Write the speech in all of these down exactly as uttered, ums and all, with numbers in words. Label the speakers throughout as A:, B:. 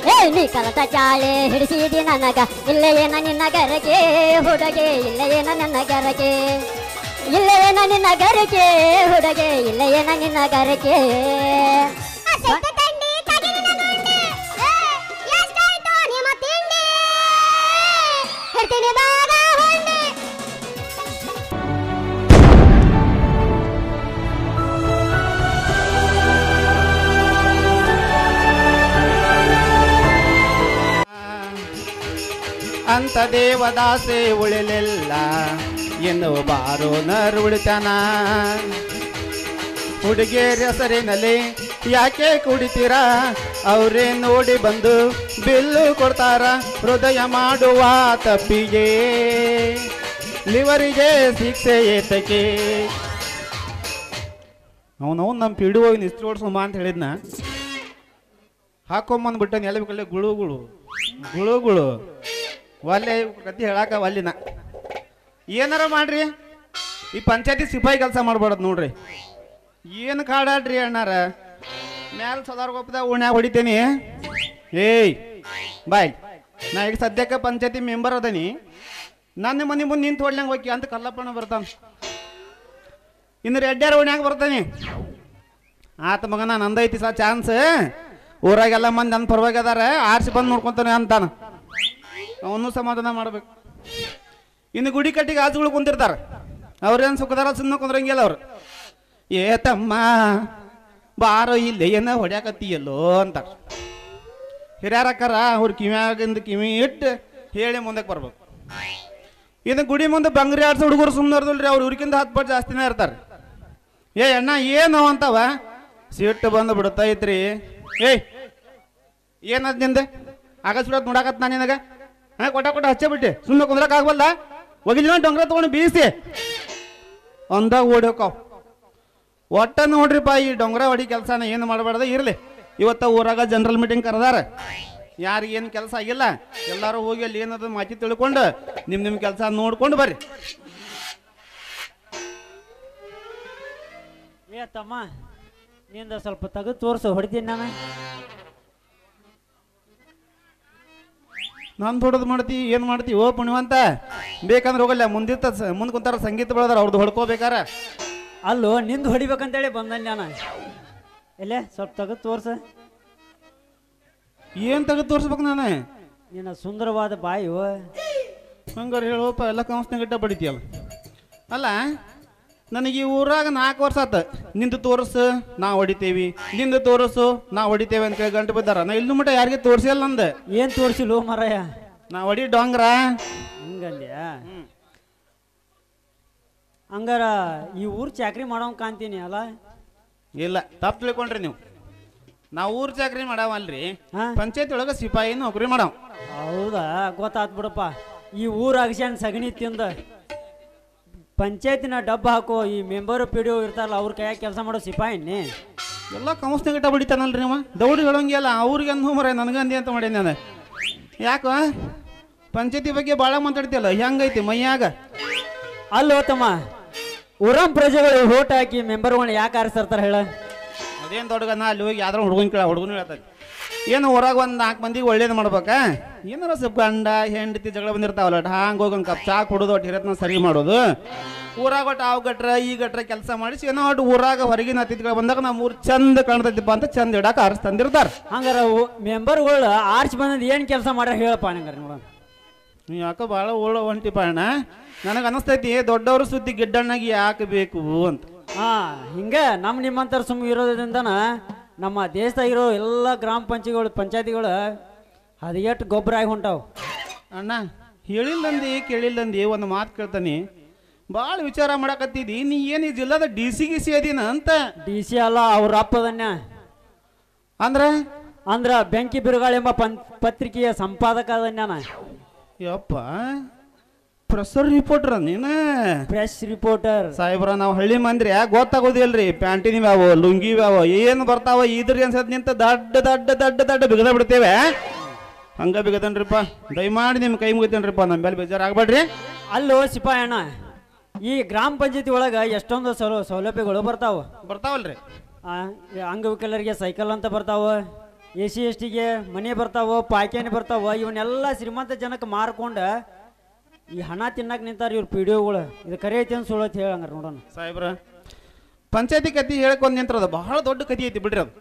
A: ಏ ನೀ ಕಲತ ಚಾಳೆ ಹಿಡಿಸಿದಿ ನನಗ ಇಲ್ಲೇ ಏನ ನಿನ್ನ ಗರಕೆ ಹುಡುಗೆ ಇಲ್ಲೇ ಏನ ನನ್ನ ಗರಕೆ ಇಲ್ಲೇ ಏನ ನಿನ್ನ ಗರಕೆ ಹುಡುಗೆ ಇಲ್ಲೇ ಏನ ನಿನ್ನ ಗರಕೆ
B: ಅಂತ ದೇವದಾಸೆ ಉಳಿಲಿಲ್ಲ ಎಂದು ಬಾರೋ ನರು ಉಳಿತಾನ ಹುಡುಗಿಯರ ಹೆಸರಿನಲ್ಲಿ ಯಾಕೆ ಕುಡಿತೀರಾ ಅವರೇ ನೋಡಿ ಬಂದು ಬಿಲ್ಲು ಕೊಡ್ತಾರ ಹೃದಯ ಮಾಡುವ ತಪ್ಪಿಗೆ ಲಿವರಿಗೆ ಶಿಕ್ಷೆ ಏತಕ್ಕೆ ಅವನವನು ನಮ್ಮ ಪಿಡಿ ಹೋಗಿ ನಿಸ್ತ್ರಿ ಓಡಿಸೋಮ ಅಂತ ಹೇಳಿದ್ನ ಹಾಕೊಂಬಂದ್ಬಿಟ್ಟನ ಎಲ್ಲ ಬೇಕಲ್ಲೇ ಗುಳುಗುಳು ಗುಳುಗುಳು ಒಲ್ಲೆ ಕತಿ ಹೇಳಾಕ ಒಲ್ಲಿನ ಏನಾರ ಮಾಡ್ರಿ ಈ ಪಂಚಾಯತಿ ಸಿಪಾಯಿ ಕೆಲಸ ಮಾಡ್ಬಾರ್ದು ನೋಡ್ರಿ ಏನು ಕಾಡಾಡ್ರಿ ಅಣ್ಣಾರ ಮ್ಯಾಲ ಸದಾರ್ಗೊಪ್ಪದ ಉಣ್ಯಾಗ ಹೊಡಿತೇನಿ ಏಯ್ ಬಾಯ್ ನಾ ಈಗ ಸದ್ಯಕ್ಕೆ ಪಂಚಾಯತಿ ಮೆಂಬರ್ ಅದನಿ ನನ್ನ ಮನೆ ಮುಂದೆ ನಿಂತು ಹೊಡ್ಲಂಗೆ ಹೋಗಿ ಅಂತ ಕಲ್ಲಪ್ಪನ ಬರ್ತಾನ ಇನ್ನು ರೆಡ್ಡ್ಯಾರ ಉಣ್ಯಾಗ ಬರ್ತಾನೆ ಆತ ಮಗನ ನಂದೈತಿ ಸಾ ಚಾನ್ಸ್ ಊರಾಗೆಲ್ಲ ಮಂದಿ ನನ್ನ ಪರವಾಗಿ ಅದಾರ ಆರಿಸಿ ಬಂದು ನೋಡ್ಕೊತಾನೆ ಅಂತಾನ ಅವನು ಸಮಾಧಾನ ಮಾಡ್ಬೇಕು ಇನ್ನು ಗುಡಿ ಕಟ್ಟಿಗೆ ಆಜುಗಳು ಕುಂತಿರ್ತಾರ ಅವ್ರೇನು ಸುಖದಾರ ಸುಮ್ಮನೆ ಕುಂದ್ರಂಗಿಲ್ಲ ಅವ್ರು ಏ ತಮ್ಮ ಬಾರೋ ಇಲ್ಲಿ ಏನ ಹೊಡ್ಯಾಕತ್ತೀಯಲ್ಲೋ ಅಂತ ಹಿರಿಯರಕ್ಕಾರ ಅವ್ರ ಕಿವಿಯಾಗಿಂದ ಕಿವಿ ಇಟ್ಟು ಹೇಳಿ ಮುಂದಕ್ಕೆ ಬರ್ಬೇಕು ಇನ್ನು ಗುಡಿ ಮುಂದೆ ಬಂಗ್ರಿ ಆಡ್ಸೋ ಹುಡುಗರು ಸುಮ್ಮನೆ ಇರ್ದಲ್ರಿ ಅವ್ರು ಇವ್ರಿಗಿಂತ ಹತ್ತು ಪಟ್ಟು ಜಾಸ್ತಿನೇ ಇರ್ತಾರೆ ಏ ಅಣ್ಣ ಏನು ಅಂತವ ಸಿಟ್ಟು ಬಂದು ಬಿಡ್ತೈತ್ರಿ ಏಯ್ ಏನದ್ ನಿಂದೆ ಆಗ ಸುಡೋದು ನೋಡಾಕತ್ ನಾನು ನಿನಗ ಹಾಂ ಕೊಟ್ಟ ಕೊಟ್ಟ ಹಚ್ಚೇ ಬಿಟ್ಟೆ ಸುಮ್ಮನೆ ಕುಂದ್ರಕ್ ಆಗ್ಬಲ್ಲ ಹೋಗಿಲ್ಲ ಡೊಂಗ್ರ ತೊಗೊಂಡು ಬೀಸಿ ಅಂದಾಗ ಓಡೋಕಾವ್ ಒಟ್ಟ ನೋಡ್ರಿಪ್ಪ ಈ ಡೊಂಗ್ರ ಹೊಡಿ ಕೆಲಸನ ಏನು ಮಾಡಬಾರ್ದ ಇರಲಿ ಇವತ್ತ ಊರಾಗ ಜನರಲ್ ಮೀಟಿಂಗ್ ಕರೆದಾರ ಯಾರಿಗೇನು ಕೆಲಸ ಆಗಿಲ್ಲ ಎಲ್ಲರೂ ಹೋಗಿ ಅಲ್ಲಿ ಏನದ ಮಾಹಿತಿ ತಿಳ್ಕೊಂಡು ನಿಮ್ಮ ನಿಮ್ಮ ಕೆಲಸ ನೋಡ್ಕೊಂಡು ಬರ್ರಿ
C: ಏ ತಮ್ಮ ನಿಂದ ಸ್ವಲ್ಪ ತೆಗೆದು ತೋರಿಸು ಹೊಡಿತೀನಿ ನಾನು
B: ನಾನು ಹೊಡೆದು ಮಾಡ್ತಿ ಏನು ಮಾಡ್ತಿ ಓ ಪುಣ್ಯವಂತ ಬೇಕಂದ್ರೆ ಹೋಗಲ್ಲ ಮುಂದಿತ್ತ ಮುಂದೆ ಕುಂತಾರ ಸಂಗೀತ ಬೆಳೆದಾರ ಅವ್ರದ್ದು ಹೊಡ್ಕೋಬೇಕಾರ
C: ಅಲ್ಲೋ ನಿಂದು ಹೊಡಿಬೇಕಂತೇಳಿ ಬಂದನ್ ನಾನು ಎಲ್ಲೇ ಸ್ವಲ್ಪ ತೆಗೆದು ತೋರ್ಸ
B: ಏನು ತೆಗೆದು ತೋರಿಸ್ಬೇಕು ನಾನು
C: ನಿನ್ನ ಸುಂದರವಾದ ಬಾಯಿ
B: ಹಂಗಾರೆ ಹೇಳೋಪ್ಪ ಎಲ್ಲ ಕಂಸ್ನ ಗಿಟ್ಟ ಬಡಿತೀಯಲ್ಲ ಅಲ್ಲ ನನಗೆ ಈ ಊರಾಗ ನಾಲ್ಕು ವರ್ಷ ಆತ ನಿಂದು ತೋರಿಸು ನಾ ಹೊಡಿತೇವಿ ನಿಂದು ತೋರಿಸು ನಾ ಹೊಡಿತೇವೆ ಅಂತೇಳಿ ಗಂಟು ಬಿದ್ದಾರ ನಾ ಇಲ್ಲೂ ಮಟ್ಟ ಯಾರಿಗೆ ತೋರಿಸಿಲ್ಲ ನಂದು
C: ಏನು ತೋರಿಸಿಲ್ಲ ಮರಯ್ಯ
B: ನಾ ಹೊಡಿ ಡೊಂಗ್ರ
C: ಹಂಗಲ್ಯಾ ಹಂಗಾರ ಈ ಊರು ಚಾಕ್ರಿ ಮಾಡೋ ಕಾಣ್ತೀನಿ ಅಲ್ಲ
B: ಇಲ್ಲ ತಪ್ಪು ತಿಳ್ಕೊಂಡ್ರಿ ನೀವು ನಾವು ಊರು ಚಾಕ್ರಿ ಮಾಡಾವಲ್ರಿ ಪಂಚಾಯತ್ ಒಳಗೆ ಸಿಪಾಯಿ ನೌಕರಿ ಮಾಡಾವ
C: ಹೌದಾ ಗೊತ್ತಾತ್ ಬಿಡಪ್ಪ ಈ ಊರು ಅಗಸ್ಯಾನ್ ಸಗಣಿ ತಿಂದ ಪಂಚಾಯತಿನ ಡಬ್ಬ ಹಾಕೋ ಈ ಮೆಂಬರು ಪಿ ಡಿ ಒ ಇರ್ತಾರಲ್ಲ ಅವ್ರ ಕೈಯಾಗ ಕೆಲಸ ಮಾಡೋ ಸಿಪಾಯಿನಿ
B: ಎಲ್ಲ ಕಮಸ್ನ ಗಿಟ್ಟ ಬಡಿತಾನಲ್ರಿ ನೀವು ದೌಡಿ ಹೇಳೋಂಗಿಲ್ಲ ಅವ್ರಿಗೆ ಅಂದು ಮರ ನನಗಂದಿ ಅಂತ ಮಾಡೀನಿ ನಾನು ಯಾಕೋ ಪಂಚಾಯತಿ ಬಗ್ಗೆ ಭಾಳ ಮಾತಾಡ್ತಿಯಲ್ಲ ಹೆಂಗೈತಿ ಮೈಯಾಗ
C: ಅಲ್ಲೋ ತಮ್ಮ ಊರಂ ಪ್ರಜೆಗಳು ಓಟ್ ಹಾಕಿ ಮೆಂಬರ್ಗಳನ್ನ ಯಾಕೆ ಆರಿಸ್ತಾರ ಹೇಳ
B: ಅದೇನು ದೊಡ್ಡಗನ ಅಲ್ಲಿ ಹೋಗಿ ಯಾವ್ದಾರ ಹುಡುಗನ ಕೇಳ ಹುಡುಗನ ಹೇಳ್ತದೆ ಏನು ಹೊರಗೆ ಒಂದು ನಾಲ್ಕು ಮಂದಿಗೆ ಒಳ್ಳೇದು ಮಾಡ್ಬೇಕಾ ಏನಾರ ಸ್ವಲ್ಪ ಗಂಡ ಹೆಂಡತಿ ಜಗಳ ಬಂದಿರ್ತಾವಲ್ಲ ಹಾಂಗೆ ಹೋಗಿ ಒಂದು ಕಪ್ ಚಾ ಕುಡೋದು ಒಟ್ಟು ಹಿರತ್ನ ಸರಿ ಮಾಡೋದು ಊರಾಗ ಒಟ್ಟು ಆವು ಗಟ್ರ ಈ ಗಟ್ರ ಕೆಲಸ ಮಾಡಿಸಿ ಏನೋ ಒಟ್ಟು ಊರಾಗ ಹೊರಗಿನ ಅತಿಥಿಗಳು ಬಂದಾಗ ನಮ್ಮ ಊರು ಚಂದ ಕಾಣ್ತೈತಿಪ್ಪ ಅಂತ ಚಂದ ಇಡಕ್ಕೆ ಆರಿಸಿ ತಂದಿರ್ತಾರೆ
C: ಹಂಗಾರ ಮೆಂಬರ್ಗಳು ಆರ್ಚ್ ಬಂದ್ ಏನು ಕೆಲಸ ಮಾಡ್ಯಾರ ಹೇಳಪ್ಪ ಹಂಗಾರ ನೋಡ
B: ನೀವು ಯಾಕೆ ಭಾಳ ಓಳೋ ಹೊಂಟಿಪ್ಪ ಅಣ್ಣ ನನಗೆ ಅನಿಸ್ತೈತಿ ದೊಡ್ಡವ್ರ ಸುದ್ದಿ ಗಿಡ್ಡಣ್ಣಾಗಿ ಯಾಕೆ ಬೇಕು ಅಂತ
C: ಹಾ ಹಿಂಗೆ ನಮ್ಮ ನಿಮ್ಮಂತರ ಸುಮ್ಮ ಇರೋದ್ರಿಂದನ ನಮ್ಮ ದೇಶದಾಗಿರೋ ಎಲ್ಲ ಗ್ರಾಮ ಪಂಚಾಯತಿಗಳು ಪಂಚಾಯತಿಗಳು ಹದಿಗೆಟ್ಟು ಗೊಬ್ಬರ ಆಗಿ ಹೊಂಟಾವು
B: ಅಣ್ಣ ಹೇಳಿಲ್ಲಂದು ಕೇಳಿಲ್ಲಂದು ಒಂದು ಮಾತು ಕೇಳ್ತಾನೆ ಭಾಳ ವಿಚಾರ ಮಾಡಕತ್ತಿದ್ದಿ ನೀ ಏನು ಈ ಜಿಲ್ಲಾದ ಡಿ ಸಿ ಗಿ ಸಿ ಅದಿನ ಅಂತ
C: ಡಿ ಸಿ ಅಲ್ಲ ಅವ್ರ ಅಪ್ಪದನ್ಯ
B: ಅಂದ್ರೆ
C: ಅಂದ್ರ ಬೆಂಕಿ ಬಿರುಗಾಳಿ ಎಂಬ ಪನ್ ಪತ್ರಿಕೆಯ ಸಂಪಾದಕ ಅದನ್ಯಾನ
B: ಯಪ್ಪ ಪ್ರೆಸರ್ ರಿಪೋರ್ಟರ್ ನೀನು
C: ಪ್ರೆಸ್ ರಿಪೋರ್ಟರ್
B: ಸಾಹೇಬ್ರ ನಾವು ಹಳ್ಳಿ ಮಂದ್ರಿ ಗೊತ್ತಾಗೋದಿಲ್ರಿ ಪ್ಯಾಂಟಿನ ವ್ಯಾವ ಲುಂಗಿ ವ್ಯಾವ ಏನು ಬರ್ತಾವ ಇದ್ರಿ ಅನ್ಸತ್ ನಿಂತ ದಡ್ಡ ದಡ್ಡ ದಡ್ಡ ದಡ್ಡ ಬಿಗದ ಬಿಡ್ತೇವೆ ಹಂಗ ಬಿಗದನ್ರಿಪ್ಪ ದಯಮಾಡಿ ನಿಮ್ಮ ಕೈ ಮುಗಿತೇನ್ರಿಪ್ಪ ನಮ್ಮ ಮೇಲೆ ಬೇಜಾರಾಗ್ಬೇಡ್ರಿ
C: ಅಲ್ಲೋ ಸಿಪಾಯಣ್ಣ ಈ ಗ್ರಾಮ ಪಂಚಾಯತಿ ಒಳಗ ಎಷ್ಟೊಂದು ಸೌಲ ಸೌಲಭ್ಯಗಳು ಬರ್ತಾವ
B: ಬರ್ತಾವಲ್ರಿ
C: ಅಂಗವಿಕಲರಿಗೆ ಸೈಕಲ್ ಅಂತ ಬರ್ತಾವ ಎ ಸಿ ಎಸ್ ಟಿಗೆ ಮನೆ ಬರ್ತಾವ ಪಾಯ್ಕಾನಿ ಬರ್ತಾವ ಇವನ್ನೆಲ್ಲ ಶ್ರೀಮಂತ ಜನಕ್ಕೆ ಮಾರ್ಕೊಂಡು ಈ ಹಣ ತಿನ್ನಕ್ಕೆ ನಿಂತಾರ ಇವ್ರ ಪಿ ಡಿ ಒಗಳು ಇದು ಕರೆ ಐತಿ ಅಂತ ಸುಳ್ಳತ್ ಹೇಳಂಗಾರ ನೋಡೋಣ
B: ಸಾಹೇಬ್ರ ಪಂಚಾಯತಿ ಕತಿ ಹೇಳ್ಕೊಂಡ್ ನಿಂತ್ರದ ಬಹಳ ದೊಡ್ಡ ಕತಿ ಐತಿ ಬಿಡ್ರಿ ಅದು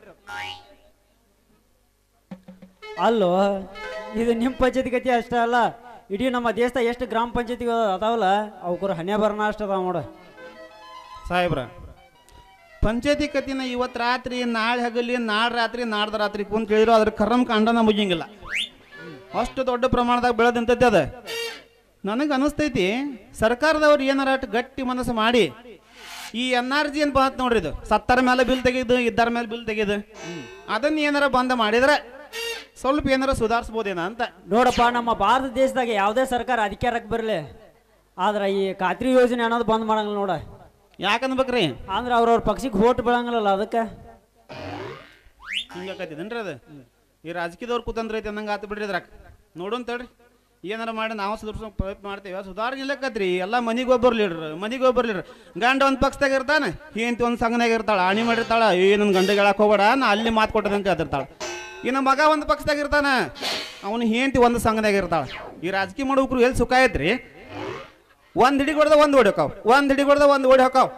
C: ಅಲ್ಲೋ ಇದು ನಿಮ್ಮ ಪಂಚಾಯತಿ ಕತಿ ಅಷ್ಟೇ ಅಲ್ಲ ಇಡೀ ನಮ್ಮ ದೇಶದಾಗ ಎಷ್ಟು ಗ್ರಾಮ ಪಂಚಾಯತಿ ಅದಾವಲ್ಲ ಅವಕ್ಕರ ಹಣೆ ಬರನ ಅಷ್ಟು ಅದಾವ ನೋಡ
B: ಸಾಹೇಬ್ರ ಪಂಚಾಯತಿ ಕತಿನ ಇವತ್ತು ರಾತ್ರಿ ನಾಳೆ ಹಗಲಿ ನಾಳೆ ರಾತ್ರಿ ನಾಡ್ದ ರಾತ್ರಿ ಕುಂತ ಹೇಳಿದ್ರು ಅದ್ರ ಕರ್ರಮ್ ಕಾಂಡನ ಮುಗಿಯಂಗಿಲ್ಲ ಅಷ್ಟು ದೊಡ್ಡ ಪ್ರಮಾಣದಾಗ ಬೆಳೆದಂತೈತಿ ಅದ ನನಗೆ ಅನಿಸ್ತೈತಿ ಸರ್ಕಾರದವ್ರು ಏನಾರ ಅಷ್ಟು ಗಟ್ಟಿ ಮನಸ್ಸು ಮಾಡಿ ಈ ಎನ್ ಆರ್ ಜಿ ಅಂತ ಬಂತ ನೋಡ್ರಿ ಇದು ಸತ್ತರ ಮೇಲೆ ಬಿಲ್ ತೆಗೆದು ಇದ್ದರ ಮೇಲೆ ಬಿಲ್ ತೆಗೆದು ಅದನ್ನ ಏನಾರ ಬಂದ್ ಮಾಡಿದ್ರೆ ಸ್ವಲ್ಪ ಏನಾರ ಸುಧಾರಿಸ್ಬೋದೇನ ಅಂತ
C: ನೋಡಪ್ಪ ನಮ್ಮ ಭಾರತ ದೇಶದಾಗ ಯಾವುದೇ ಸರ್ಕಾರ ಅಧಿಕಾರಕ್ಕೆ ಬರಲಿ ಆದ್ರೆ ಈ ಖಾತ್ರಿ ಯೋಜನೆ ಅನ್ನೋದು ಬಂದ್ ಮಾಡಂಗಿಲ್ಲ ನೋಡ
B: ಯಾಕನ್ಬೇಕ್ರಿ
C: ಅಂದ್ರೆ ಅವ್ರವ್ರ ಪಕ್ಷಕ್ಕೆ ಹೋಟ್ ಬೀಳಂಗಿಲ್ಲಲ್ಲ ಅದಕ್ಕೆ
B: ಹಿಂಗಾಕೈತಿದೇನ್ರಿ ಅದು ಈ ರಾಜಕೀಯದವ್ರು ಕೂತಂದ್ರ ಐತಿ ಅನ್ನಂಗೆ ಆತು ಬಿಡ್ರಿ ಇದ್ರಾಕ ನೋಡೋನ್ ತಡ್ರಿ ಏನಾರ ಮಾಡಿ ನಾವು ಸುಧಾರಿಸೋ ಪ್ರಯತ್ನ ಮಾಡ್ತೇವೆ ಸುಧಾರಣೆ ಇಲ್ಲಕತ್ರಿ ಎಲ್ಲ ಮನಿಗೆ ಒಬ್ಬರು ಲೀಡ್ರ್ ಮನಿಗೆ ಒಬ್ಬರು ಲೀಡ್ರ್ ಗಂಡ ಒಂದು ಪಕ್ಷದಾಗ ಇರ್ತಾನೆ ಹೆಂಡತಿ ಒಂದು ಸಂಘನಾಗ ಇರ್ತಾಳೆ ಆಣಿ ಮಾಡಿರ್ತಾಳ ಏ ನನ್ನ ಗಂಡಗೆ ಹೇಳಕ್ ಹೋಗ್ಬೇಡ ನಾ ಅಲ್ಲಿ ಮಾತು ಕೊಟ್ಟದಂತ ಹೇಳ್ತಿರ್ತಾಳೆ ಇನ್ನು ಮಗ ಒಂದು ಪಕ್ಷದಾಗ ಇರ್ತಾನೆ ಅವನು ಹೆಂಡತಿ ಒಂದು ಸಂಘನಾಗ ಇರ್ತಾಳೆ ಈ ರಾಜಕೀಯ ಮಾಡೋಕ್ರು ಎಲ್ಲಿ ಸುಖ ಐತ್ರಿ ಒಂದು ಹಿಡಿ ಹೊಡೆದ ಒಂದು ಓಡಿ ಹೋಕಾವ್ ಒಂದು ಹಿಡಿ ಹೊಡೆದ ಒಂದು ಓಡಿ ಹೋಕಾವ್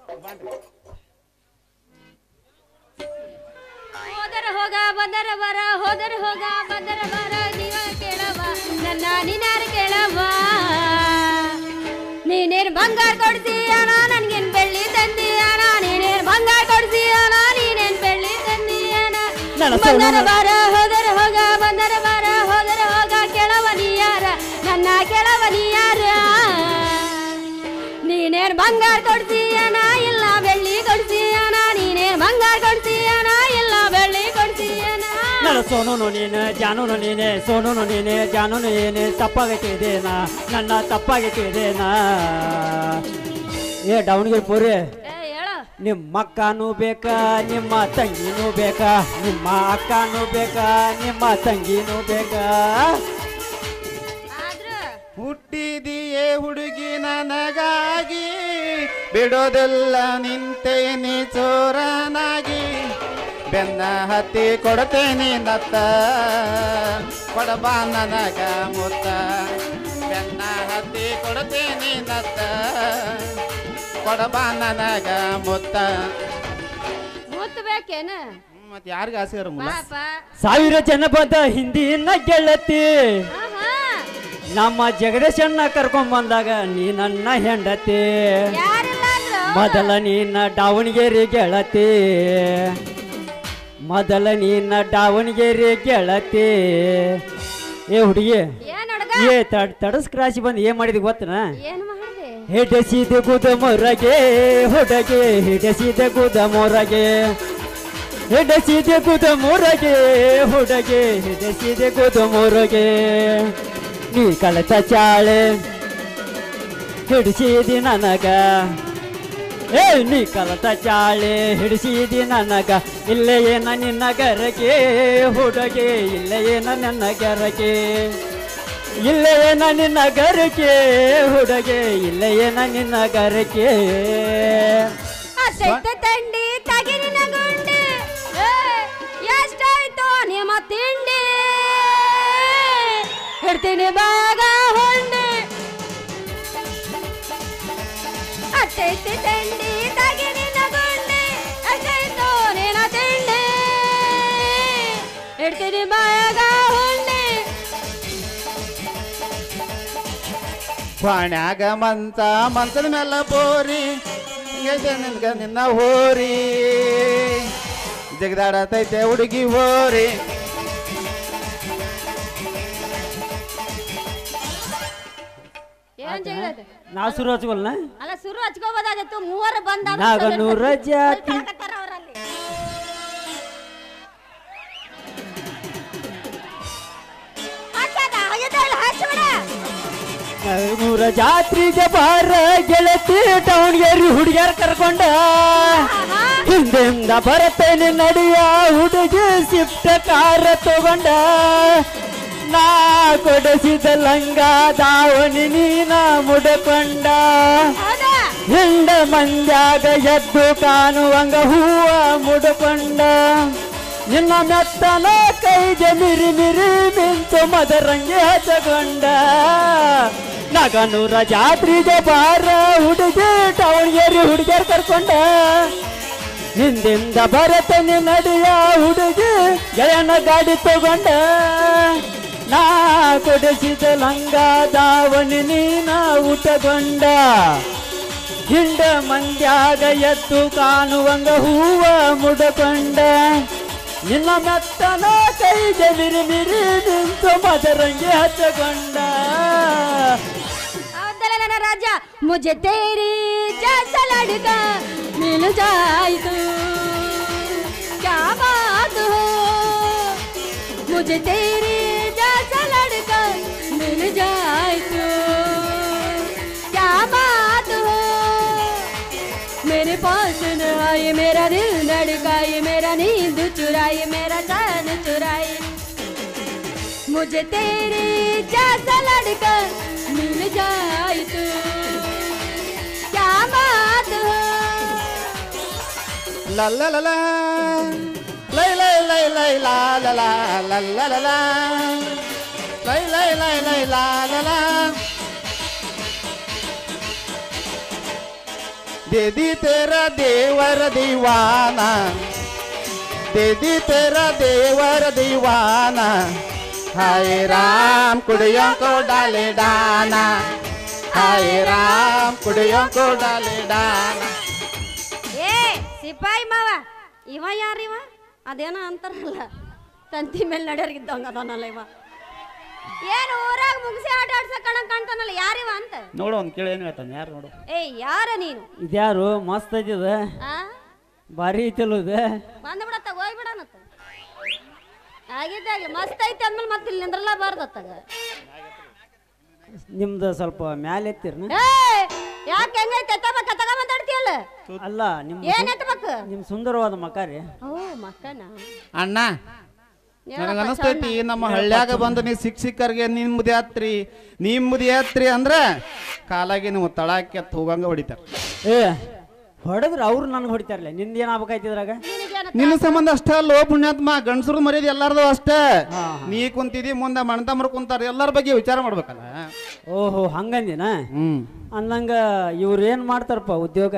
D: ಹೋದರ ಹೋಗ ಬಂದರ ಬರ ಹೋದರ ಹೋಗ ಬಂದರ ಬರ ನೀವ ಕೇಳವ ನನ್ನ ನೀನಾರ ಕೇಳವ ನೀನೇನು ಬಂಗಾರ ಕೊಡ್ಸಿ ಅಣ್ಣ ನನ್ಗೇನು ಬೆಳ್ಳಿ ತಂದಿ ಅಣ್ಣ ನೀನೇನು ಬಂಗಾರ ಕೊಡ್ಸಿ ಅಣ್ಣ ನೀನೇನು ಬೆಳ್ಳಿ ತಂದಿ ಅಣ್ಣ ಬಂದರ ಬರ ಹೋದರ ಹೋಗ ಬಂದರ ಬರ ಹೋದರ ಹೋಗ ಕೇಳವ ನೀ ಯಾರ ನನ್ನ ಕೇಳವ ನೀ ಯಾರ ನೀನೇನು ಬಂಗಾರ ಕೊಡ್ಸಿ ಅಣ್ಣ ಇಲ್ಲ ಬೆಳ್ಳಿ ಕೊಡ್ಸಿ ಅಣ್ಣ ನೀನೇನು ಬಂಗಾರ ಕೊಡ್ಸಿ ಅಣ್ಣ ಇಲ್ಲ ಬೆಳ್ಳಿ ಕೊಡ್ಸಿ ಅಣ್ಣ
C: ನನ್ನ ಸೋನು ನೀನೆ ಜಾನು ನೀನೆ ಸೋನು ನೀನೆ ಜಾನು ನೀನೆ ತಪ್ಪಾಗೈತೆ ಇದೇನಾ ನನ್ನ ತಪ್ಪಾಗೈತೆ ಇದೇನಾ ಏ ಡೌನ್ಗೆ ಪೂರಿ ನಿಮ್ಮ ಅಕ್ಕನೂ ಬೇಕಾ ನಿಮ್ಮ ತಂಗಿನೂ ಬೇಕಾ ನಿಮ್ಮ ಅಕ್ಕನೂ ಬೇಕಾ ನಿಮ್ಮ ತಂಗಿನೂ ಬೇಕಾ
B: ಹುಟ್ಟಿದಿಯೇ ಹುಡುಗಿ ನನಗಾಗಿ ಬಿಡೋದೆಲ್ಲ ನಿಂತೇನೆ ಚೋರನಾಗಿ ಬೆನ್ನ ಹತ್ತಿ ಕೊಡ್ತೇನೆ ನತ್ತ ಕೊಡಬಾ ನನಗ ಮುತ್ತ ಬೆನ್ನ ಹತ್ತಿ ಕೊಡ್ತೇನೆ ನತ್ತ ಕೊಡಬಾ ನನಗ ಮುತ್ತ
D: ಮುತ್ತು ಬೇಕೇನ
B: ಮತ್ತೆ ಯಾರಿಗೆ ಆಸೆ ಇರಲ್ಲ
C: ಸಾವಿರ ಜನಪದ ಹಿಂದಿನ ಗೆಳತಿ ನಮ್ಮ ಜಗದೀಶನ್ನ ಕರ್ಕೊಂಡ್ ಬಂದಾಗ ನೀ ನನ್ನ ಹೆಂಡತಿ ಮೊದಲ ನೀನ ದಾವಣಗೆರೆ ಗೆಳತಿ ಮೊದಲ ನೀನ ದಾವಣಗೆರೆ ಗೆಳತಿ ಏ ಹುಡುಗಿ ಏ ತಡ್ ತಡಸ್ ಕ್ರಾಸಿ ಬಂದು ಏನ್ ಮಾಡಿದಿ ಗೊತ್ತನ ಹಿಡಸಿದ ಗುದ ಮೊರಗೆ ಹುಡುಗೆ ಹಿಡಸಿದ ಗುದ ಮೊರಗೆ ಹಿಡಸಿದ ಗುದ ಮೊರಗೆ ಹುಡುಗೆ ಹಿಡಸಿದ ಗುದ ಮೊರಗೆ ನೀ ಕಳತ ಚಾಳೆ ಹಿಡಿಸಿದಿ ನನಗ ಏ ನೀ ಕಳತ ಚಾಳೆ ಹಿಡಿಸಿದಿ ನನಗ ಇಲ್ಲೇ ಏನ ನಿನ್ನ ಗರಗೆ ಹುಡುಗೆ ಇಲ್ಲೇ ಏನ ನನ್ನ ಗರಗೆ ಇಲ್ಲೇ ಏನ ನಿನ್ನ ಗರಗೆ ಹುಡುಗೆ ಇಲ್ಲೇ ಏನ ನಿನ್ನ ಗರಗೆ
D: ತಂಡಿ ತಗಿರಿನ ಗುಂಡಿ ಎಷ್ಟಾಯ್ತು ನಿಮ್ಮ ತಿಂಡಿ ಹಿಡ್ತೀನಿ ಬಾಗ ಹೊಂಡಿ ಅಟ್ಟೈತಿ ತಂಡಿ ತಗಿರಿನ ಗುಂಡಿ ಎಷ್ಟಾಯ್ತು ನಿನ್ನ ತಿಂಡಿ ಹಿಡ್ತೀನಿ ಬಾಗ ಹೊಂಡಿ
B: ಕ್ವಾಣ್ಯಾಗ ಮಂತ ಮಂತದ ಮೇಲೆ ಬೋರಿ ನಿನ್ಗ ನಿನ್ನ ಹೋರಿ ಜಗದಾಡತೈತೆ ಹುಡುಗಿ ಹೋರಿ
C: ನಾವು ಶುರು ಹಚ್ಕೊಲ್ನ
D: ಅಲ್ಲ ಶುರು ಹಚ್ಕೋಬೋದಾಗಿತ್ತು ಮೂವರು ಬಂದ
C: ನಾಗನೂರ ಜಾತಿ ಮೂರ ಜಾತ್ರೆಗೆ ಬಾರ ಗೆಳತಿ ಟೌನ್ಗೇರಿ ಹುಡುಗಿಯರ್ ಕರ್ಕೊಂಡ ಹಿಂದಿಂದ ಬರತ್ತೇನೆ ನಡಿಯ ಹುಡುಗಿ ಶಿಫ್ಟ್ ಕಾರ ತಗೊಂಡ ನಾ ಕೊಡಿಸಿದ ಲಂಗ ದಾವಣಿ ನೀನ ಮುಡಕೊಂಡ ಹಿಂಡ ಮಂದ್ಯಾಗ ಎದ್ದು ಕಾಣುವಂಗ ಹೂವ ಮುಡಕೊಂಡ ನಿನ್ನ ಮೆತ್ತನ ಕೈಗೆ ಮಿರಿ ಮಿರಿ ಮಿಂಚು ಮದರಂಗಿ ಹಚ್ಚಗೊಂಡ ನಗನೂರ ಜಾತ್ರೆಗೆ ಬಾರ ಹುಡುಗಿ ಟೌನ್ಗೇರಿ ಹುಡುಗಿಯರ್ ಕರ್ಕೊಂಡ ಹಿಂದಿಂದ ಬರತನಿ ನಡಿಯ ಹುಡುಗಿ ಗೆಳೆಯನ ಗಾಡಿ ತಗೊಂಡ ನಾ ಕೊಡಿಸಿದ ಲಂಗ ದಾವಣಿ ನೀನ ಊಟಗೊಂಡ ಹಿಂಡ ಮಂದ್ಯಾಗ ಎದ್ದು ಕಾಣುವಂಗ ಹೂವ ಮುಡಕೊಂಡ ನಿನ್ನ ಮೆತ್ತನ ಕೈಗೆ ಮಿರಿ ಮಿರಿ ನಿಂತು ಮದರಂಗಿ ಹಚ್ಚಗೊಂಡ
D: ಹೌದಲ್ಲ ನನ್ನ ರಾಜ ಮುಜೆ ತೇರಿ ಜೈಸಾ ಲಡ್ಕಾ ಮಿಲ್ ಜಾಯೆ ತೂ ಕ್ಯಾ ಬಾತ್ ಹೋ ಮುಜೆ ತೇರಿ ಜೈಸಾ ಲಡ್ಕಾ ಮಿಲ್ ಜಾಯೆ ತೂ ಕ್ಯಾ ಬಾತ್ ಹೋ मेरे पास न आए मेरा दिल धड़काए मेरा नींद चुराए मेरा जान चुराए मुझे तेरे जैसा लड़का मिल जाए तू क्या बात हो
B: ला ला ला ला लೈ ಲೈ ಲೈ ಲೈ ಲಾ ला ला ला ला ला ला ಲೈ ಲೈ ಲೈ ಲೈ ಲಾ ला ला दे दी तेरा देवर दीवाना दे दी तेरा देवर दीवाना हाय राम कुड़ियों को डाले डाना हाय राम कुड़ियों को डाले डाना
D: ಏ ಸಿಪಾಯಿ ಮಾವ ಇವ ಯಾರಿವ ಅದೇನೋ ಅಂತಾರಲ್ಲ ತಂತಿ ಮೇಲೆ ನಡೆಯರ್ಗಿದ್ದಂಗ ಅದಾನಲ್ಲ ಇವ ಏನು ಊರಾಗ ಮುಗಿಸಿ ಆಟ ಆಡ್ಸಕ್ ಕಣ ಕಾಣ್ತಾನಲ್ಲ ಯಾರಿವ ಅಂತ
B: ನೋಡು ಒಂದು ಕೇಳಿ ಏನು ಹೇಳ್ತಾನೆ ಯಾರು ನೋಡು
D: ಏ ಯಾರ ನೀನು
C: ಇದ್ಯಾರು ಮಸ್ತ್ ಐತಿದ
D: ಆ
C: ಭಾರಿ ಐತಿಲ್ಲ ಇದು
D: ಬಂದ ಬಿಡತ್ತ ಹೋಗ್ಬಿಡನತ್ತ ಆಗಿದ್ದಾಗ್ಲಿ ಮಸ್ತ್ ಐತಿ ಅಂದ್ಮೇಲೆ ಮತ್ತೆ ಇಲ್ಲಿ ನಿಂದ್ರಲ್ಲ ಬಾರ್ದತ್ತಾಗ
C: ನಿಮ್ದು ಸ್ವಲ್ಪ ಮ್ಯಾಲೆ ಎತ್ತಿರ್ನ
D: ಏ ಯಾಕೆ ಹೆಂಗೈತೆ ಎತ್ತಬೇಕ ತಗ ಮಾತಾಡ್ತೀಯಲ್ಲ
C: ಅಲ್ಲ ನಿಮ್
D: ಏನ್ ಎತ್ತಬೇಕು
C: ನಿಮ್ ಸುಂದರವಾದ ಮಕಾರಿ
D: ಓ ಮಕ್ಕನ
B: ಅಣ್ಣ ನನಗೆ ಅನಿಸ್ತೈತಿ ನಮ್ಮ ಹಳ್ಳ್ಯಾಗ ಬಂದು ನೀವು ಶಿಕ್ಷಕರಿಗೆ ನಿಮ್ಮದು ಯಾತ್ರಿ ನಿಮ್ಮದು ಯಾತ್ರಿ ಅಂದ್ರೆ ಕಾಲಾಗಿ ನೀವು ತಳಕ್ಕೆ ಹೋಗಂಗ ಹೊಡಿತಾರೆ
C: ಏ ಹೊಡೆದ್ರೆ ಅವ್ರು ನನ್ಗೆ ಹೊಡಿತಾರಲ್ಲ ನಿಂದ ಏನಾಗ್ಬೇಕಾಯ್ತಿದ್ರಾಗ
B: ನಿನ್ನ ಸಂಬಂಧ ಅಷ್ಟೇ ಅಲ್ಲೋ ಪುಣ್ಯಾತ್ಮ ಗಂಡಸರು ಮರ್ಯಾದೆ ಎಲ್ಲಾರ್ದು ಅಷ್ಟೇ ನೀ ಕುಂತಿದಿ ಮುಂದೆ ಮಣ್ತಮ್ಮರು ಕುಂತಾರ ಎಲ್ಲರ ಬಗ್ಗೆ ವಿಚಾರ ಮಾಡ್ಬೇಕಲ್ಲ
C: ಓಹೋ ಹಂಗಂದಿನ
B: ಹ್ಮ್
C: ಅಂದಂಗ ಇವ್ರು ಏನ್ ಮಾಡ್ತಾರಪ್ಪ ಉದ್ಯೋಗ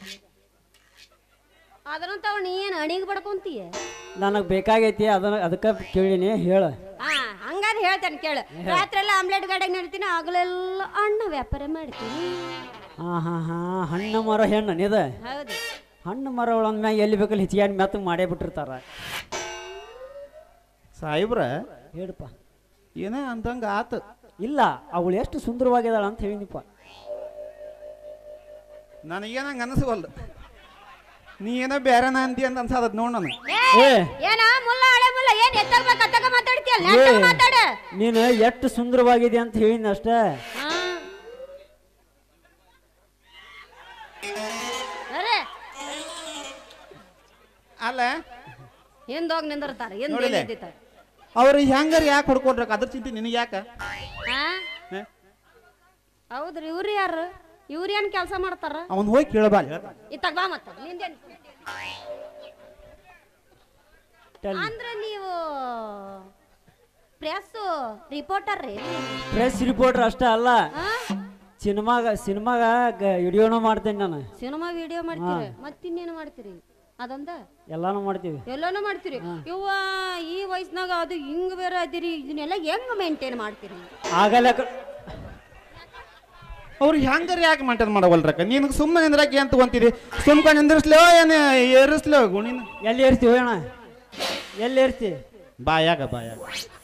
D: ಅದರಂತ ನೀ ಏನು ಅಣಿಗೆ ಬಡ್ಕೊಂತೀಯ
C: ನನಗೆ ಬೇಕಾಗೈತಿ ಅದನ್ನ ಅದಕ್ಕೆ ಕೇಳಿನಿ ಹೇಳ
D: ಹಾ ಹಂಗಾದ್ರೆ ಹೇಳ್ತೇನೆ ಕೇಳು ರಾತ್ರಿ ಎಲ್ಲ ಆಮ್ಲೆಟ್ ಗಾಡಿಗೆ ನಡ್ತೀನಿ ಆಗಲೆಲ್ಲ ಅಣ್ಣ ವ್ಯಾಪಾರ ಮಾಡ್ತೀನಿ
C: ಹಾ ಹಾ ಹಾ ಹಣ್ಣು ಮರ ಹೆಣ್ಣು ನಿದ
D: ಹೌದು
C: ಹಣ್ಣು ಮರ ಮ್ಯಾಗ ಎಲ್ಲಿ ಬೇಕಲ್ಲಿ ಹೆಚ್ಚಿಗೆ ಮೆತ್ತ ಮಾಡೇ ಬಿಟ್ಟಿರ್ತಾರ
B: ಸಾಯಿಬ್ರ
C: ಹೇಳಪ್ಪ
B: ಏನ ಅಂತಂಗ ಆತ
C: ಇಲ್ಲ ಅವಳು ಎಷ್ಟು ಸುಂದರವಾಗಿದ್ದಾಳ ಅಂತ ಹೇಳಿನಿಪ್ಪ
B: ನನಗೇನಂಗ ಅನಿಸವಲ್ದು ನೀ ಏನೋ ಬೇರೆನ ಅಂತಿ ಅಂತ ಅನ್ಸದ ನೋಡ್ ನಾನು
C: ಏ
D: ಏನ ಮುಲ್ಲ ಹಳೆ ಮುಲ್ಲ ಏನ್ ಎತ್ತರ್ಬೇಕು ಅತ್ತಗ ಮಾತಾಡ್ತೀಯಲ್ಲ ನೆಟ್ಟಗ್ ಮಾತಾಡ
C: ನೀನು ಎಷ್ಟು ಸುಂದರವಾಗಿದೆ ಅಂತ ಹೇಳಿನ ಅಷ್ಟೇ
D: ಹಾ. ಅರೆ
B: ಅಲ್ಲ
D: ಹಿಂದೋಗಿ ನಿಂದಿರ್ತಾರ ಹಿಂದ್
B: ನೋಡಿಲೆ.
D: ನಿಂದಿರ್ತಾರ
B: ಅವ್ರು ಹೆಂಗಾರ ಯಾಕೆ ಹೊಡ್ಕೊಡ್ರಕ ಅದ್ರ ಚಿಂತೆ ನಿನಗೆ ಯಾಕ
D: ಹಾ
B: ಹ?
D: ಹೌದ್ರಿ ಇವ್ರು ಯಾರು ಇವ್ರು ಏನ್ ಕೆಲಸ ಮಾಡ್ತಾರ
B: ಅವನ್ ಹೋಗಿ ಕೇಳಬಾ
D: ಇತ್ತಾಗ ಬಾ ಮತ್ತ ನಿಂದೇನ್ ಅಂದ್ರೆ ನೀವು ಪ್ರೆಸ್ ರಿಪೋರ್ಟರ್ ರೀ
C: ಪ್ರೆಸ್ ರಿಪೋರ್ಟರ್ ಅಷ್ಟೇ ಅಲ್ಲ
D: ಹಾ
C: ಸಿನಿಮಾಗ ಸಿನಿಮಾಗ ವಿಡಿಯೋನು ಮಾಡ್ತೇನೆ ನಾನು
D: ಸಿನಿಮಾ ವಿಡಿಯೋ ಮಾಡ್ತೀರಿ ಮತ್ತಿನ್ನೇನು ಮಾಡ್ತೀರಿ ಅದೊಂದ
C: ಎಲ್ಲಾನು ಮಾಡ್ತೀವಿ
D: ಎಲ್ಲಾನು ಮಾಡ್ತೀರಿ ಇವ್ವ ಈ ವಯಸ್ಸಿನಾಗ ಅದು ಹಿಂಗ್ ಬೇರೆ ಅದಿರಿ ಇದನ್ನೆಲ್ಲ ಹೆಂಗ್ ಮೇಂಟೈನ್ ಮಾಡ್ತೀರಿ
C: ಆಗಲ್ಲ
B: ಅವ್ರು ಹೆಂಗಾರ ಯಾಕೆ ಮಂಟನ್ ಮಾಡವಲ್ರಕ್ಕ ನೀನು ಸುಮ್ಮನೆ ನಿಂದ್ರಾಕ ಏನ್ ತಗೊಂತೀರಿ ಸುಮ್ಕ ನಿಂದ್ರಿಸ್ಲೋ ಏನ್ ಏರಿಸ್ಲೋ ಗುಣಿನ
C: ಎಲ್ಲಿ ಏರ್ಸ್ತೀವಿ ಅಣ್ಣ ಎಲ್ಲಿ ಏರ್ಸ್ತಿ
B: ಬಾಯಾಗ ಬಾಯಾಗ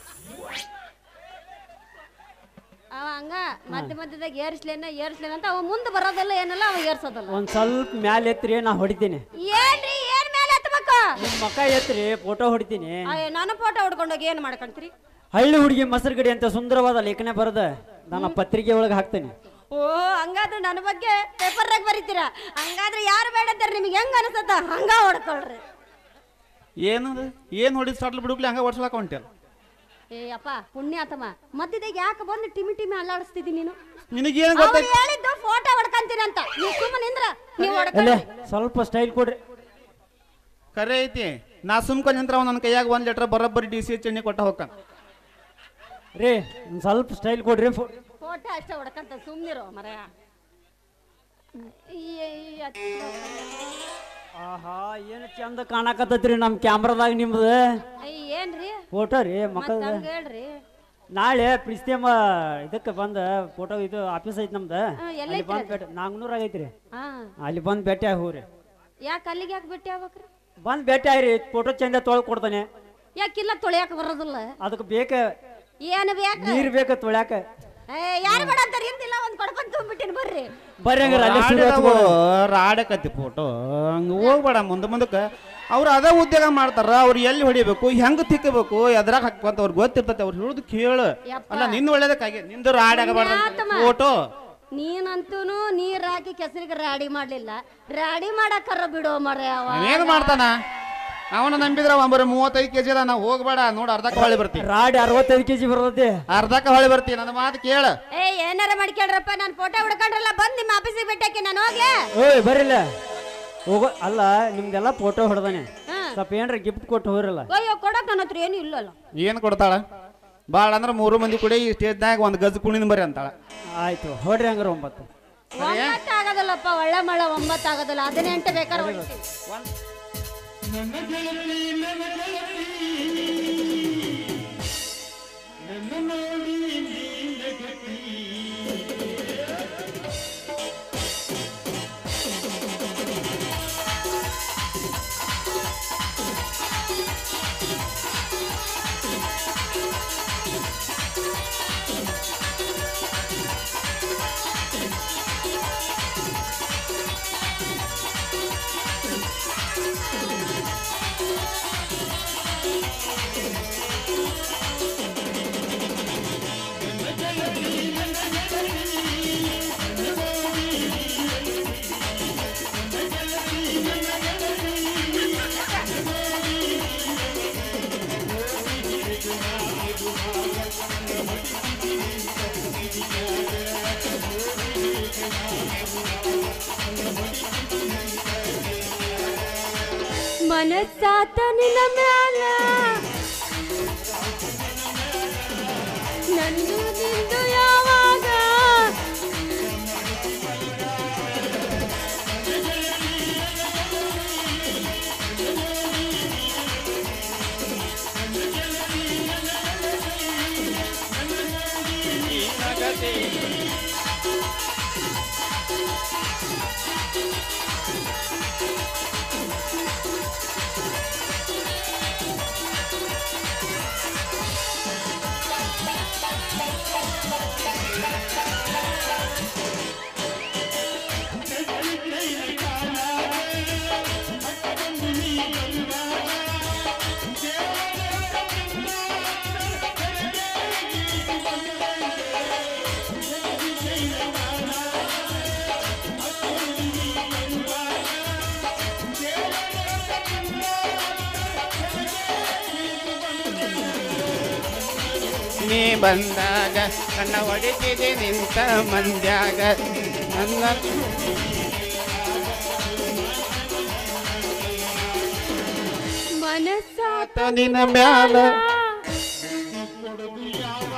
D: ಅವ ಹಂಗ ಮಧ್ಯ ಮಧ್ಯದಾಗ ಏರ್ಸ್ಲೇನ ಏರ್ಸ್ಲೇನ ಅಂತ ಅವ ಮುಂದೆ ಬರೋದಲ್ಲ ಏನಲ್ಲ ಅವ ಏರ್ಸೋದಲ್ಲ
C: ಒಂದ್ ಸ್ವಲ್ಪ ಮ್ಯಾಲೆ ಎತ್ರಿ ನಾ ಹೊಡಿತೀನಿ
D: ಏನ್ರಿ ಏನ್ ಮೇಲೆ ಹತ್ಬೇಕು
C: ನಿಮ್ ಮಕ್ಕ ಎತ್ರಿ ಫೋಟೋ ಹೊಡಿತೀನಿ
D: ಅಯ್ಯ ನಾನು ಫೋಟೋ ಹೊಡ್ಕೊಂಡೋಗಿ ಏನ್ ಮಾಡ್ಕೊಂತೀರಿ
C: ಹಳ್ಳಿ ಹುಡುಗಿ ಮೊಸರು ಗಡಿ ಅಂತ ಸುಂದರವಾದ ಲೇಖನ ಬರದ ನಾನು ಪತ್ರಿಕೆ ಒಳಗೆ ಹಾಕ್ತೇನೆ
D: ಓ ಹಂಗಾದ್ರೆ ನನ್ನ ಬಗ್ಗೆ ಪೇಪರ್ನಾಗ ಬರೀತೀರಾ ಹಂಗಾದ್ರೆ ಯಾರು ಬೇಡ ಅಂತಾರೆ ನಿಮ್ಗೆ ಹೆಂಗ ಅನ್ಸತ್ತ ಹಂಗ ಹೊಡ್ಕೊಳ್ರಿ
B: ಏನದು ಏನ್ ಹೊಡಿದ್ ಸಟ್ಲ್ ಬಿಡುಕ್ಲಿ ಹಂಗ ಓಡಿಸ್ಲಾಕ ಹೊಂಟಿಯಲ್ಲ
D: ಏ ಅಪ್ಪ ಪುಣ್ಯಾತಮ್ಮ ಮಧ್ಯದಾಗ ಯಾಕೆ ಬಂದು ಟಿಮಿ ಟಿಮಿ ಅಲ್ಲಾಡಿಸ್ತಿದ್ದೀನಿ ನೀನು
B: ನಿನಗೇನು
D: ಅವ್ರು
B: ಗೊತ್ತಾಯ್ತು
D: ಹೇಳಿದ್ದು ಫೋಟೋ ಹೊಡ್ಕಂತೀನಿ ಅಂತ ನೀವು ಸುಮ್ಮನೆ ನಿಂದ್ರ ನೀವು
C: ಅಲ್ಲೇ
D: ಹೊಡ್ಕೊಳ್ಳಿ
C: ಸ್ವಲ್ಪ ಸ್ಟೈಲ್ ಕೊಡ್ರಿ
B: ಕರೆ ಐತಿ ನಾ ಸುಮ್ಕ ನಿಂತ್ರ ಅವ ನನ್ನ ಕೈಯಾಗ ಒಂದ್ ಲೀಟರ್ ಬರೋಬ್ಬರಿ ಡಿ ಸಿ ಎಣ್ಣೆ ಕೊಟ್ಟ ಹೋಗ್ಕ
C: ರೀ ಒಂದ್ ಸ್ವಲ್ಪ ಸ್ಟೈಲ್ ಕೊಡ್ರಿ ಫೋ-
D: ಫೋಟೋ ಅಷ್ಟೇ ಹೊಡ್ಕಂತ ಸುಮ್ನಿರೋ ಮರ
C: ಆಹಾ ಏನು ಚಂದ ಕಾಣಕತ್ತೈತ್ರಿ ನಮ್ಮ ಕ್ಯಾಮ್ರಾದಾಗ ನಿಮ್ದು
D: ಏನ್ರಿ
C: ಫೋಟೋ ರೀ
D: ಮತ್ತ್
C: ಮಕ್ಕಳ
D: ಹಂಗ್ ಹೇಳ್ರಿ
C: ನಾಳೆ ಪ್ರಿಸ್ತಿಯಮ್ಮ ಇದಕ್ಕೆ ಬಂದ ಫೋಟೋ ಇದು ಆಫೀಸ್ ಐತಿ ನಮ್ದು
D: ಹಾ, ಎಲ್ಲ
C: ಅಲ್ಲಿ ಬಂದ್ ಭೇಟಿ ನಾಲ್ಕುನೂರ ಆಗೈತ್ರಿ
D: ಹಾ
C: ಅಲ್ಲಿ ಬಂದ್ ಭೇಟಿ ಆಗಿ ಹೋಗ್ರಿ
D: ಯಾಕೆ ಅಲ್ಲಿಗೆ ಯಾಕೆ ಬಿಟ್ಟು ಆಗ್ಬೇಕ್ರಿ
C: ಬಂದ್ ಭೇಟಿ ಆಗ್ರಿ ಫೋಟೋ ಚಂದ ತೊಳ್ದು ಕೊಡ್ತಾನೆ
D: ಯಾಕಿಲ್ಲ ತೊಳೆಯಾಕ ಬರೋದಿಲ್ಲ
C: ಅದಕ್ಕೆ ಬೇಕ
D: ಏನು ಬೇಕು
C: ನೀರ್ ಬೇಕ ತೊಳ್ಯಾಕ
D: ಯಾರು ಕೊಡಂತಾರ ಹಿಂದಿಲ್ಲ ಒಂದ್ ಕೊಡ್ಕೊಂಡ್ ತುಂಬಿಟ್ಟಿನಿ ಬರ್ರಿ
C: ಬರ್ರಿ ಹಂಗಾರ ಅಲ್ಲೇ ಶುರು ಹಚ್ಕೊಡು.
B: ರಾಡಕತ್ತಿ ಫೋಟೋ ಹಂಗ ಹೋಗ್ಬೇಡ ಮುಂದೆ ಮುಂದಕ್ಕೆ ಅವ್ರು ಅದ ಉದ್ಯೋಗ ಮಾಡ್ತಾರ ಅವ್ರು ಎಲ್ಲಿ ಹೊಡಿಬೇಕು ಹೆಂಗ್ ತಿಕ್ಕಬೇಕು ಎದ್ರಾಗ ಹಾಕ್ಬೇಕಂತ ಅವ್ರಿಗೆ ಗೊತ್ತಿರ್ತೈತೆ ಅವ್ರು ಹೇಳುದು ಕೇಳು
D: ಯಪ್ಪ.
B: ಅಲ್ಲ ನಿಂದ ಒಳ್ಳೇದಕ್ಕಾಗಿ ನಿಂದು ರಾಡಾಗಬಾರ್ದು
D: ಪುಣ್ಯಾತ್ಮ.
B: ಫೋಟೋ
D: ನೀನಂತೂನು ನೀರ್ ಹಾಕಿ ಕೆಸರಿಗೆ ರಾಡಿ ಮಾಡ್ಲಿಲ್ಲ ರಾಡಿ ಮಾಡಕ್ಕರ ಬಿಡೋ ಮರ
B: ಏನ್ ಮಾಡ್ತಾನ ಅವನ ನಂಬಿದ್ರ ಒಂಬರ ಮೂವತ್ತೈದು ಕೆಜಿ ಅದ ನಾವು ಹೋಗ್ಬೇಡ ನೋಡ ಅರ್ಧಕ್ಕ ಹೊಳಿ ಬರ್ತಿ
C: ರಾಡಿ ಅರವತ್ತೈದು ಕೆಜಿ ಬರ್ತೈತಿ
B: ಅರ್ಧಕ್ಕ ಹೊಳಿ ಬರ್ತಿ ನನ್ನ ಮಾತು ಕೇಳ
D: ಏ ಏನಾರ ಮಾಡ್ಕೇಳ್ರಪ್ಪ ನಾನು ಫೋಟೋ ಹುಡ್ಕೊಂಡ್ರಲ್ಲ ಬಂದ್ ನಿಮ್ಮ ಆಫೀಸಿಗೆ ಬಿಟ್ಟಾಕಿ ನಾನು ಹೋಗ್ಲೇ
C: ಓಯ್ ಬರಿಲ್ಲ ಹೋಗೋ ಅಲ್ಲ ನಿಮ್ದೆಲ್ಲ ಫೋಟೋ ಹೊಡೆದಾನೆ
D: ಹಾ.
C: ಸ್ವಲ್ಪ ಏನ್ರ ಗಿಫ್ಟ್ ಕೊಟ್ಟು ಹೋಗ್ರಲ್ಲ
D: ಅಯ್ಯೋ ಕೊಡಕ್ ನನ್ನ ಹತ್ರ ಏನು ಇಲ್ಲಲ್ಲ
B: ಏನ್ ಕೊಡ್ತಾಳ ಬಾಳ ಅಂದ್ರ ಮೂರು ಮಂದಿ ಕೂಡ ಈ ಸ್ಟೇಜ್ನಾಗ ಒಂದ್ ಗಜ್ ಕುಣಿದ್ ಬರಿ ಅಂತಾಳ
C: ಆಯ್ತು ಹೊಡ್ರಿ ಹಂಗಾರ ಒಂಬತ್ತು
D: ಒಂಬತ್ತು ಆಗೋದಿಲ್ಲಪ್ಪ ಒಳ್ಳೆ ಮಳ ಒಂಬತ್ತು ಆಗೋದಿಲ್ಲ ಹದಿನೆಂಟು ಬೇಕಾದ್ರೆ ಹೊಡಿತೀವಿ. ಮನಸ್ಸಾತ ನಿನ್ನ ಮ್ಯಾಲ ನಂದು ನಿಂದು ಯಾವಾಗ
B: ನೀ ಬಂದಾಗ ನನ್ನ ಒಡಕಿಗೆ ನಿಂತ ಮಂದ್ಯಾಗ ನನ್ನ
D: ಮನಸ್ಸಾತ
B: ನಿನ್ನ ಮ್ಯಾಲ
D: ಕೊಡುದು ಯಾವಾಗ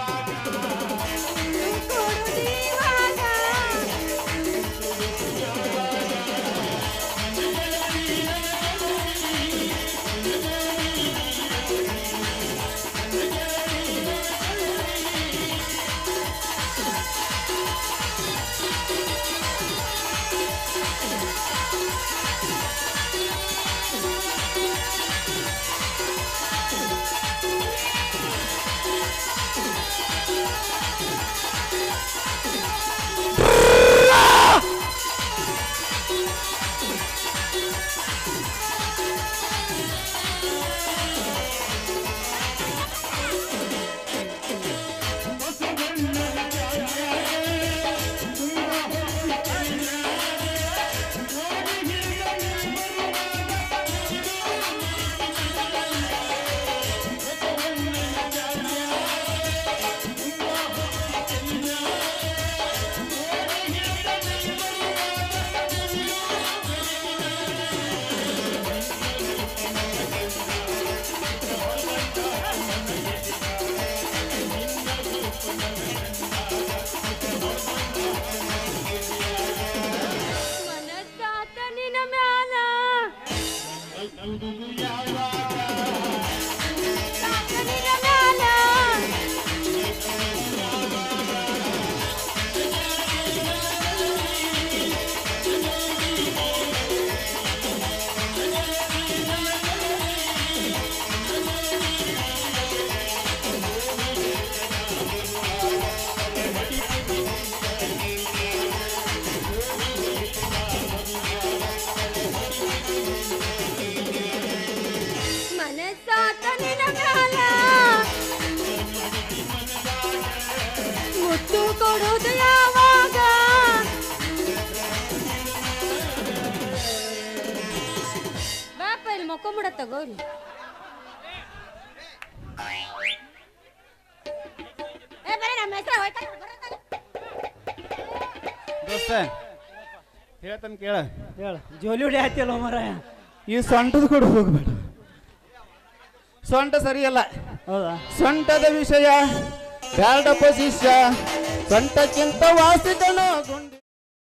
D: ಕೊಡುದು ಯಾವಾಗ ಬಾಪ ಇಲ್ಲಿ ಮಕ್ಕೊಂಬಿಡತ್ತ ಗೌರಿ ಏ ಬರೀ ನಮ್ಮ ಹೆಸರು ಹೋಯ್ತಾ
B: ದೋಸ್ತ ಹೇಳ್ತಾನೆ ಕೇಳ
C: ಹೇಳ ಜೋಲಿ ಹೊಡಿ ಆಯ್ತಿಲ್ಲ ಮರಾಯ
B: ಈ ಸೊಂಟದ ಕೂಡ ಹೋಗ್ಬೇಡ ಸೊಂಟ ಸರಿಯಲ್ಲ
C: ಹೌದಾ
B: ಸೊಂಟದ ವಿಷಯ ಬ್ಯಾಡಪ್ಪ ಶಿಷ್ಯ ಸೊಂಟಕ್ಕಿಂತ ವಾಸಿದನು ಗುಂಡಿ